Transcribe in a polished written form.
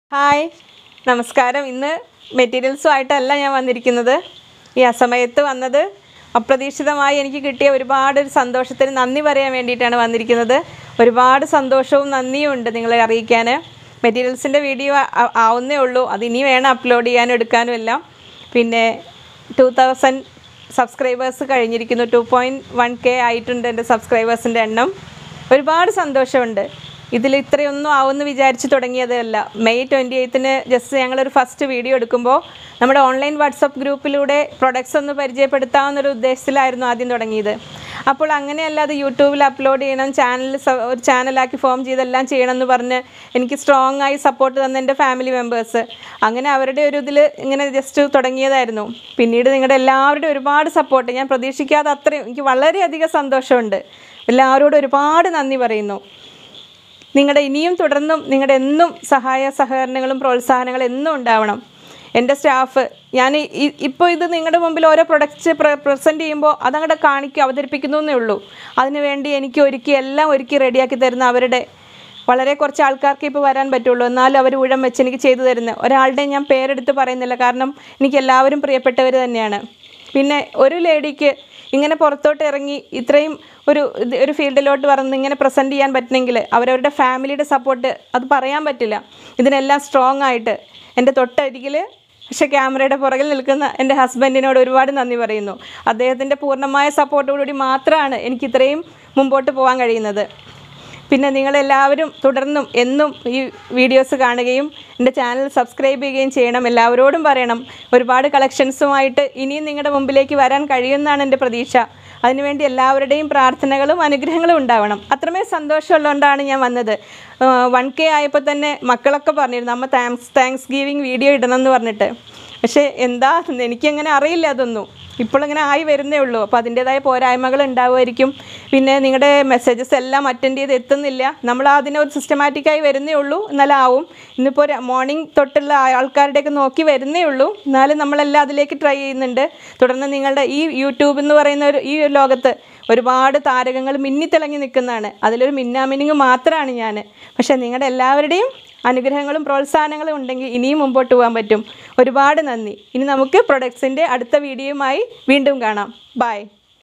Hi നമസ്കാരം. ഇന്ന് മെറ്റീരിയൽസുമായിട്ടല്ല ഞാൻ വന്നിരിക്കുന്നത്. ഈ അസമയത്ത് വന്നത് അപ്രതീക്ഷിതമായി എനിക്ക് കിട്ടിയ ഒരുപാട് സന്തോഷത്തിന് നന്ദി പറയാൻ വേണ്ടിയിട്ടാണ് വന്നിരിക്കുന്നത്. ഒരുപാട് സന്തോഷവും നന്ദിയും ഉണ്ട് നിങ്ങളെ അറിയിക്കാൻ. മെറ്റീരിയൽസിൻ്റെ വീഡിയോ ആവുന്നേ ഉള്ളൂ, അത് ഇനി വേണം അപ്ലോഡ് ചെയ്യാനും എടുക്കാനും എല്ലാം. പിന്നെ 2000 സബ്സ്ക്രൈബേഴ്സ് കഴിഞ്ഞിരിക്കുന്നു. 2.1K ആയിട്ടുണ്ട് എൻ്റെ സബ്സ്ക്രൈബേഴ്സിൻ്റെ എണ്ണം. ഒരുപാട് സന്തോഷമുണ്ട്. ഇതിൽ ഇത്രയൊന്നും ആവുമെന്ന് വിചാരിച്ച് തുടങ്ങിയതല്ല. മെയ് 28-ന് ജസ്റ്റ് ഞങ്ങളൊരു ഫസ്റ്റ് വീഡിയോ എടുക്കുമ്പോൾ നമ്മുടെ ഓൺലൈൻ വാട്സപ്പ് ഗ്രൂപ്പിലൂടെ പ്രൊഡക്ട്സ് ഒന്ന് പരിചയപ്പെടുത്താവുന്നൊരു ഉദ്ദേശത്തിലായിരുന്നു ആദ്യം തുടങ്ങിയത്. അപ്പോൾ അങ്ങനെയല്ല, അത് യൂട്യൂബിൽ അപ്ലോഡ് ചെയ്യണം, ഒരു ചാനലാക്കി ഫോം ചെയ്തെല്ലാം ചെയ്യണമെന്ന് പറഞ്ഞ് എനിക്ക് സ്ട്രോങ് ആയി സപ്പോർട്ട് തന്ന എൻ്റെ ഫാമിലി മെമ്പേഴ്സ്, അങ്ങനെ അവരുടെ ഒരു ഇതിൽ ഇങ്ങനെ ജസ്റ്റ് തുടങ്ങിയതായിരുന്നു. പിന്നീട് നിങ്ങളുടെ എല്ലാവരുടെയും ഒരുപാട് സപ്പോർട്ട് ഞാൻ പ്രതീക്ഷിക്കാതെ അത്രയും എനിക്ക് വളരെയധികം സന്തോഷമുണ്ട്. എല്ലാവരോടും ഒരുപാട് നന്ദി പറയുന്നു. നിങ്ങളുടെ ഇനിയും തുടർന്നും നിങ്ങളുടെ എന്നും സഹായ സഹകരണങ്ങളും പ്രോത്സാഹനങ്ങളും എന്നും ഉണ്ടാവണം. എൻ്റെ സ്റ്റാഫ്, ഞാൻ ഇപ്പോൾ ഇത് നിങ്ങളുടെ മുമ്പിൽ ഓരോ പ്രൊഡക്റ്റ്സ് പ്രസൻറ്റ് ചെയ്യുമ്പോൾ അതങ്ങോട്ട് അവതരിപ്പിക്കുന്നു എന്നേ ഉള്ളൂ. അതിനുവേണ്ടി എനിക്ക് എല്ലാം ഒരുക്കി റെഡിയാക്കി തരുന്ന അവരുടെ വളരെ കുറച്ച് ആൾക്കാർക്ക് ഇപ്പോൾ വരാൻ പറ്റുള്ളൂ, എന്നാലും അവർ ഊഴം വെച്ച് എനിക്ക് ചെയ്തു തരുന്ന ഒരാളുടെയും ഞാൻ പേരെടുത്ത് പറയുന്നില്ല, കാരണം എനിക്ക് എല്ലാവരും പ്രിയപ്പെട്ടവർ തന്നെയാണ്. പിന്നെ ഒരു ലേഡിക്ക് ഇങ്ങനെ പുറത്തോട്ട് ഇറങ്ങി ഇത്രയും ഒരു ഫീൽഡിലോട്ട് വന്ന് ഇങ്ങനെ പ്രസൻറ്റ് ചെയ്യാൻ പറ്റണമെങ്കിൽ അവരവരുടെ ഫാമിലിയുടെ സപ്പോർട്ട് അത് പറയാൻ പറ്റില്ല. ഇതിനെല്ലാം സ്ട്രോങ് ആയിട്ട് എൻ്റെ തൊട്ടരികിൽ പക്ഷേ ക്യാമറയുടെ പുറകിൽ നിൽക്കുന്ന എൻ്റെ ഹസ്ബൻഡിനോട് ഒരുപാട് നന്ദി പറയുന്നു. അദ്ദേഹത്തിൻ്റെ പൂർണ്ണമായ സപ്പോർട്ടോടുകൂടി മാത്രമാണ് എനിക്ക് ഇത്രയും മുമ്പോട്ട് പോകാൻ കഴിയുന്നത്. പിന്നെ നിങ്ങളെല്ലാവരും തുടർന്നും എന്നും ഈ വീഡിയോസ് കാണുകയും എൻ്റെ ചാനൽ സബ്സ്ക്രൈബ് ചെയ്യുകയും ചെയ്യണം. എല്ലാവരോടും പറയണം, ഒരുപാട് കളക്ഷൻസുമായിട്ട് ഇനിയും നിങ്ങളുടെ മുമ്പിലേക്ക് വരാൻ കഴിയുമെന്നാണ് എൻ്റെ പ്രതീക്ഷ. അതിനുവേണ്ടി എല്ലാവരുടെയും പ്രാർത്ഥനകളും അനുഗ്രഹങ്ങളും ഉണ്ടാവണം. അത്രമേ സന്തോഷമുള്ളതുകൊണ്ടാണ് ഞാൻ വന്നത്. 1K ആയപ്പോൾ തന്നെ മക്കളൊക്കെ പറഞ്ഞിരുന്നു, അമ്മ താങ്ക്സ് ഗിവിങ് വീഡിയോ ഇടണം എന്ന് പറഞ്ഞിട്ട്. പക്ഷേ എന്താ എനിക്കങ്ങനെ അറിയില്ല, അതൊന്നും ഇപ്പോഴിങ്ങനെ ആയി വരുന്നേ ഉള്ളൂ. അപ്പോൾ അതിൻ്റേതായ പോരായ്മകൾ ഉണ്ടാവുമായിരിക്കും. പിന്നെ നിങ്ങളുടെ മെസ്സേജസ് എല്ലാം അറ്റൻഡ് ചെയ്ത് എത്തുന്നില്ല. നമ്മൾ അതിനെ ഒരു സിസ്റ്റമാറ്റിക്കായി വരുന്നേ ഉള്ളൂ, എന്നാലും ആവും. ഇന്നിപ്പോൾ മോർണിംഗ് തൊട്ടുള്ള ആൾക്കാരുടെയൊക്കെ നോക്കി വരുന്നേ ഉള്ളൂ, എന്നാലും നമ്മളെല്ലാം അതിലേക്ക് ട്രൈ ചെയ്യുന്നുണ്ട്. തുടർന്ന് നിങ്ങളുടെ ഈ യൂട്യൂബ് എന്ന് പറയുന്ന ഈ ലോകത്ത് ഒരുപാട് താരകങ്ങൾ മിന്നിത്തിളങ്ങി നിൽക്കുന്നതാണ്. അതിലൊരു മിന്നാമിനിങ് മാത്രമാണ് ഞാൻ. പക്ഷേ നിങ്ങളുടെ എല്ലാവരുടെയും അനുഗ്രഹങ്ങളും പ്രോത്സാഹനങ്ങളും ഉണ്ടെങ്കിൽ ഇനിയും മുമ്പോട്ട് പോകാൻ പറ്റും. ഒരുപാട് നന്ദി. ഇനി നമുക്ക് പ്രൊഡക്ട്സിൻ്റെ അടുത്ത വീഡിയോയുമായി വീണ്ടും കാണാം. ബൈ.